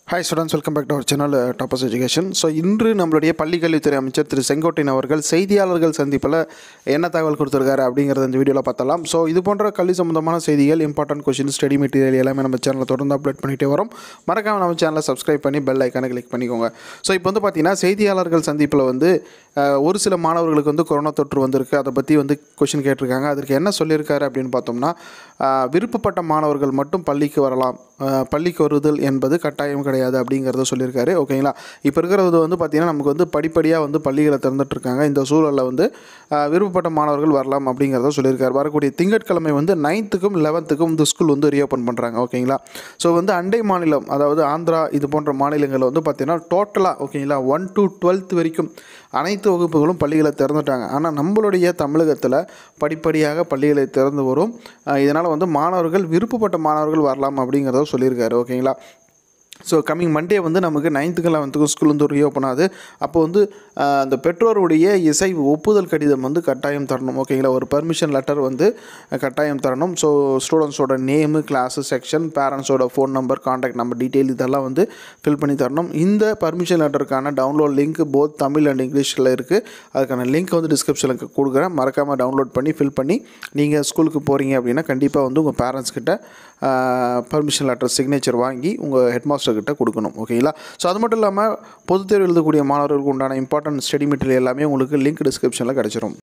Hi students, welcome back to our channel Toppers Education. So இன்று நம்மளுடைய பள்ளிக்கல்வித்துறை அமைச்சர் திரு செங்கோட்டையன் அவர்கள் செய்தியாளர்கள் சந்திப்பில் என்ன தகவல் கொடுத்திருக்காரு அப்படிங்கறத இந்த வீடியோல பார்த்தலாம். ஸோ இது போன்ற கல்வி சம்பந்தமான செய்திகள், இம்பார்ட்டன்ட் கொஸ்டின், ஸ்டடி மெட்டீரியல் எல்லாமே நம்ம சேனலில் தொடர்ந்து அப்டேட் பண்ணிட்டே வரோம். மறக்காம நம்ம சேனலை சப்ஸ்கிரைப் பண்ணி பெல் ஐக்கானை கிளிக் பண்ணிக்கோங்க. ஸோ இப்போ வந்து பார்த்தீங்கன்னா செய்தியாளர்கள் சந்திப்பில் வந்து ஒரு சில மாணவர்களுக்கு வந்து கொரோனா தொற்று வந்திருக்கு. அதை பற்றி வந்து கொஸ்டின் கேட்டிருக்காங்க. அதற்கு என்ன சொல்லியிருக்காரு அப்படின்னு பார்த்தோம்னா, விருப்பப்பட்ட மாணவர்கள் மட்டும் பள்ளிக்கு வரலாம், பள்ளிக்கு வருதல் என்பது கட்டாயம் கிடையாது அப்படிங்கிறத சொல்லியிருக்காரு. ஓகேங்களா? இப்போ இருக்கிறது வந்து பார்த்திங்கன்னா நமக்கு வந்து படிப்படியாக வந்து பள்ளிகளை திறந்துட்டுருக்காங்க. இந்த சூழலில் வந்து விருப்பப்பட்ட மாணவர்கள் வரலாம் அப்படிங்கிறத சொல்லியிருக்காரு. வரக்கூடிய திங்கட்கிழமை வந்து 9th-க்கும் 11th-க்கும் இந்த ஸ்கூல் வந்து ரீஓப்பன் பண்ணுறாங்க. ஓகேங்களா? ஸோ வந்து அண்டை மாநிலம், அதாவது ஆந்திரா இது போன்ற மாநிலங்களில் வந்து பார்த்திங்கன்னா டோட்டலாக ஓகேங்களா 1 to 12th வரைக்கும் அனைத்து வகுப்புகளும் பள்ளிகளை திறந்துட்டாங்க. ஆனால் நம்மளுடைய தமிழகத்தில் படிப்படியாக பள்ளிகளை திறந்து வரும். இதனால் வந்து மாணவர்கள் விருப்பப்பட்ட மாணவர்கள் வரலாம் அப்படிங்கிறத சொல்லியிருக்காரு. ஓகேங்களா? ஸோ கம்மிங் மண்டே வந்து நமக்கு 9th-க்கும் 11th-க்கும் ஸ்கூல் வந்து ரீஓப்பன் ஆகுது. அப்போ வந்து அந்த பெற்றோருடைய இசை ஒப்புதல் கடிதம் வந்து கட்டாயம் தரணும். ஓகேங்களா? ஒரு பர்மிஷன் லெட்டர் வந்து கட்டாயம் தரணும். ஸோ ஸ்டூடெண்ட்ஸோட நேமு, கிளாஸு, செக்ஷன், பேரண்ட்ஸோட phone number, contact number detail இதெல்லாம் வந்து ஃபில் பண்ணி தரணும். இந்த பர்மிஷன் லெட்டருக்கான download link both Tamil and இங்கிலீஷில் இருக்குது. அதுக்கான லிங்க் வந்து டிஸ்கிரிப்ஷனுக்கு கொடுக்குறேன். மறக்காமல் டவுன்லோட் பண்ணி ஃபில் பண்ணி நீங்கள் ஸ்கூலுக்கு போகிறீங்க அப்படின்னா கண்டிப்பாக வந்து உங்கள் பேரண்ட்ஸ் கிட்ட பர்மிஷன் லெட்டர் சிக்னேச்சர் வாங்கி உங்கள் ஹெட்மாஸ்டர் கிட்ட கொடுக்கணும். ஓகேங்களா? ஸோ அது மட்டும் இல்லாமல் பொதுத் தேர்வு எழுதக்கூடிய மாணவர்களுக்கு உண்டான இம்பார்ட்டன்ட் ஸ்டடி மெட்டீரியல் எல்லாமே உங்களுக்கு லிங்க் டிஸ்கிரிப்ஷனில் கிடச்சிரும்.